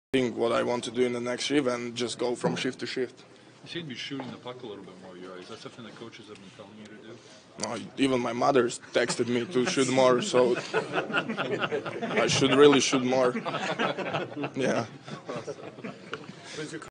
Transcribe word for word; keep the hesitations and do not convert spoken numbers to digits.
think what I want to do in the next shift and just go from shift to shift. You seem to be shooting the puck a little bit more, Juraj. Is that something the coaches have been telling you to do? No, even my mother's texted me to shoot more, so I should really shoot more. Yeah.